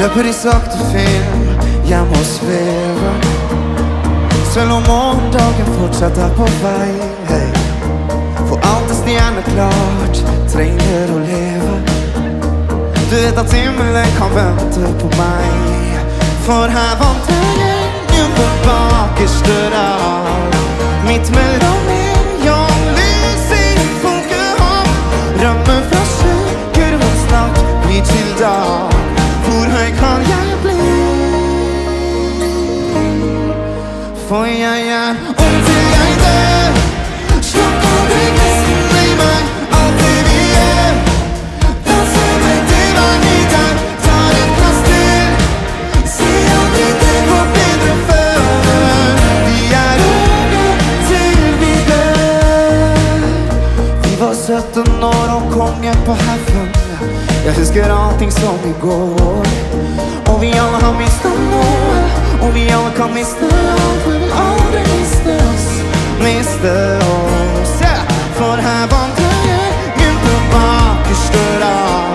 Løper i sakte film hjem og svever, selv om morgendagen fortsatt er på vei. Hey. For alt er stjerneklart, trenger å leve. Du vet at himmelen kan vente på meg, for her vandrer jeg på bakerste rad. Midt mellom neonlys i folkehav, rømmer fra sjøkurven snart blir til dag. Hvor høy kan jeg bli? For jeg er om til jeg dør. Slukk aldri gnisten i meg, alt det vi gjør. Danser meg til hver ny dag, tar et plass til. Si aldri det går bedre før. Vi er unge til vi dør. Vi var 17 år og kongen på heaven. Jeg husker allting som i går. Og vi alle har mistet noe, og vi alle kan miste alt. Vi vil aldri miste oss, miste oss. Yeah. For her vandrer jeg inn på bakerste rad.